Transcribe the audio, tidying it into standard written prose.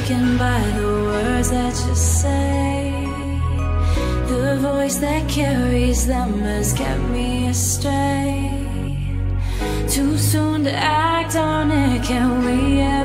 taken by the words that you say. The voice that carries them has kept me astray. Too soon to act on it, can we